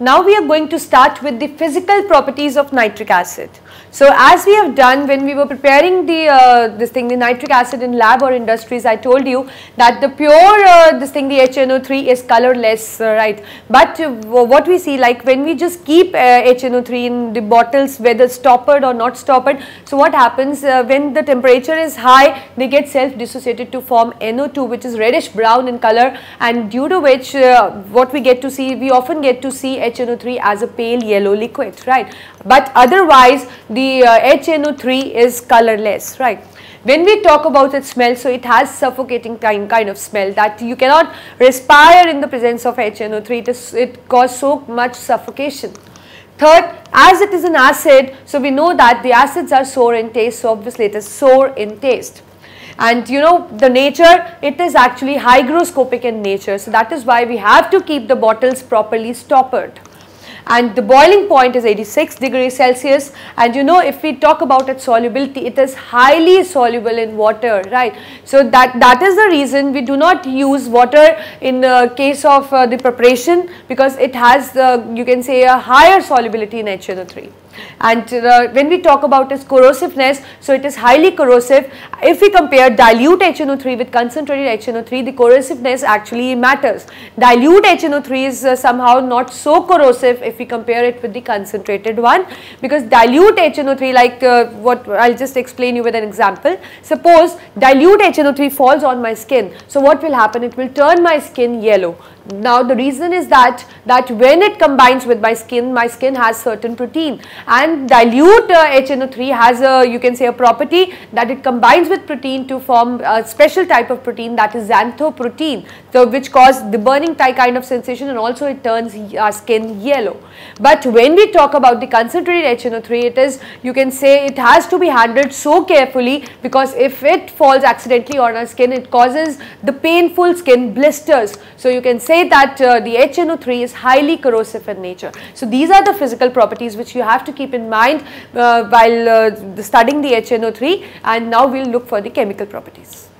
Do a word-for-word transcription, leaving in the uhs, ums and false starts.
Now we are going to start with the physical properties of nitric acid. So as we have done when we were preparing the uh, this thing, the nitric acid in lab or industries, I told you that the pure uh, this thing, the H N O three is colorless, uh, right? But uh, what we see, like when we just keep uh, H N O three in the bottles, whether stoppered or not stoppered, so what happens uh, when the temperature is high, they get self-dissociated to form N O two, which is reddish brown in color, and due to which uh, what we get to see, we often get to see H N O three as a pale yellow liquid, right? But otherwise the uh, H N O three is colorless, right? When we talk about its smell, so it has suffocating kind, kind of smell that you cannot respire in the presence of H N O three, it, is, it causes so much suffocation. Third, as it is an acid, so we know that the acids are sour in taste, so obviously it is sour in taste. And you know the nature, it is actually hygroscopic in nature, so that is why we have to keep the bottles properly stoppered. And the boiling point is eighty-six degrees Celsius, and you know if we talk about its solubility, it is highly soluble in water, right? So that that is the reason we do not use water in the case of uh, the preparation, because it has uh, you can say a higher solubility in H N O three. And uh, when we talk about its corrosiveness, so it is highly corrosive. If we compare dilute H N O three with concentrated H N O three, the corrosiveness actually matters. Dilute H N O three is uh, somehow not so corrosive if we compare it with the concentrated one, because dilute H N O three, like uh, what I'll just explain you with an example. Suppose dilute H N O three falls on my skin, so what will happen? It will turn my skin yellow. Now the reason is that that when it combines with my skin, my skin has certain protein, and dilute uh, H N O three has a, you can say, a property that it combines with protein to form a special type of protein, that is xanthoprotein, so which cause the burning type kind of sensation, and also it turns our skin yellow. But when we talk about the concentrated H N O three, it is, you can say, it has to be handled so carefully, because if it falls accidentally on our skin, it causes the painful skin blisters. So you can say that uh, the H N O three is highly corrosive in nature. So these are the physical properties which you have to keep in mind uh, while uh, studying the H N O three, and now we will look for the chemical properties.